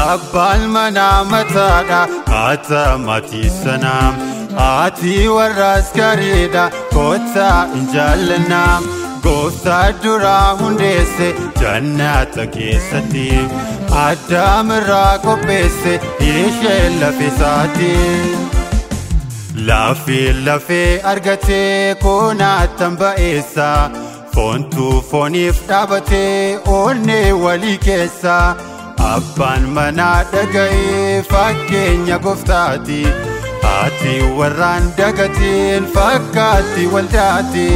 abbaan manaa mataadha haata maatii sanaa ati warraas gaariidha kottaa hin jaallannaa gooftaa duraa hundeesse jannata keessatti Addaam irraa qopheesse ishee lafesaati lafee argatee konaattan ba'eessa foontuu fooniif dhaabatee onnee walii keessa abbaan manaa dhaga'ee fakkeenya gooftaati ati warraan dagatiin fakkaatti waldaati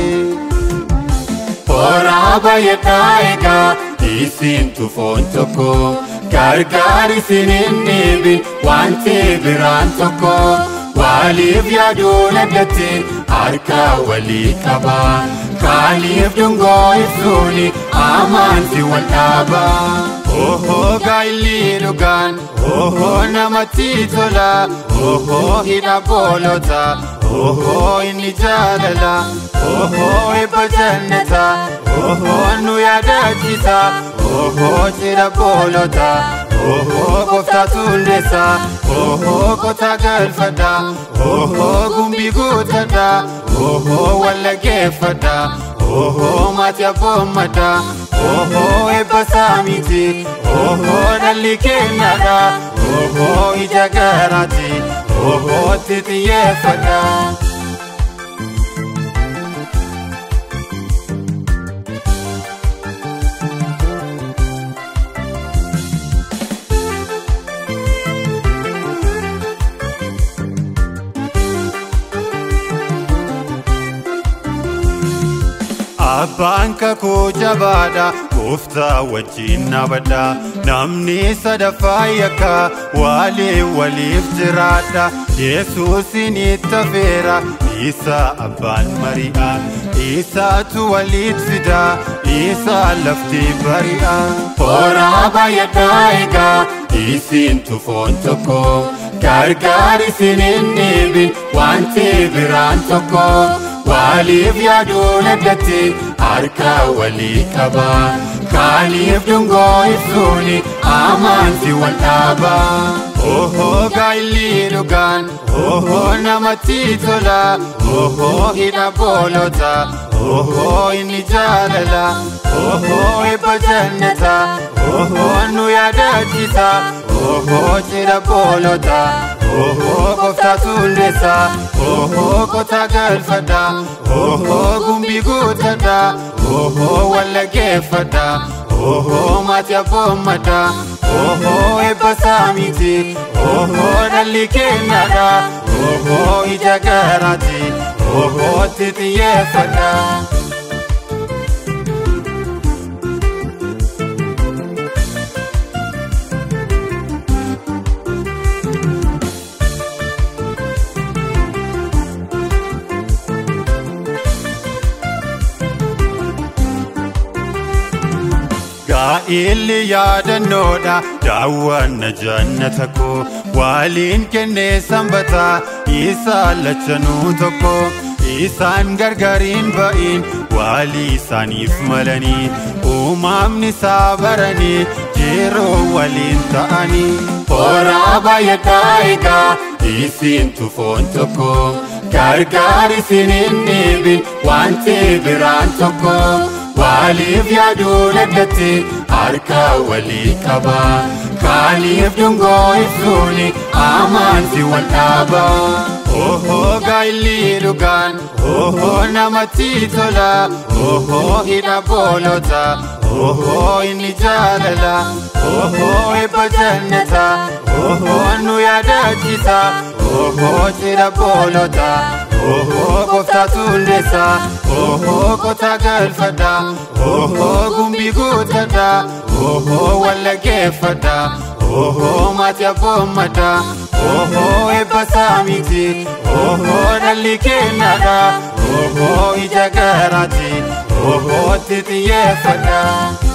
Horaa baay'eedhaa egaa isintu foon tokko gargaar isin hin dhiibin wanti biraan tokko waliif yaaduun addatti harka walii qaba kaaniif dungoo ibsuuni amantii wal dhaaba gaayilli dhugaan namatti tola hidha boolota inni jaalala ebba jannata nu yaadaachisa cidha boolota gooftaatu hundeessa qotaa galfadha gumbii guutadha wallageeffadha maatii abboommadha ebba saamiti dhalli keenyadha ija garaati itti xiyyeeffadha Abbaan kakuu jabaadha gooftaa wajjin nabadha namni sadaffaa yakka waliif jiraadha Yesuusin itti afeera isa abbaan mari'a isaatu waliit fida isa lafti bari'a Horaa baay'eedhaa egaa isintu foon tokko gargaar isin hin dhiibin wanti biraan tokko waliif yaaduun addatti harka walii qaba kaaniif dungoo ibsuuni amantii wal dhaaba gaayilli dhugaan namatti tola hidha boolota inni jaalala ebba jannata nu yaadaachisa cidha boolota gooftaatu hundeessa qotaa galfadha gumbii guutadha wallageeffadha maatii abboommadha ebba saamiti dhalli keenyadha ija garaati itti xiyyeeffadha Gaa'illi yaadannoodha daawwanna jannata koo waliin kennee sanbata isaan lachanuu tokko isaan gargariin ba'in walii isaaniif malanii uumamni isaa baranii yeroo waliin ta'anii Horaa baay'eedhaa egaa isintu foon tokko gargaar isin hin dhiibin wanti biraan tokko waliif yaaduun addatti harka walii qaba kaaniif dungoo ibsuuni amantii wal dhaaba gaayilli dhugaan namatti tola hidha boolota inni jaalala ebba jannata nu yaadaachisa cidha boolota gooftaatu hundeessa qotaa galfadha gumbii guutadha wallageeffadha maatii abboommadha ebba saamiti dhalli keenyadha ija garaati itti xiyyeeffadha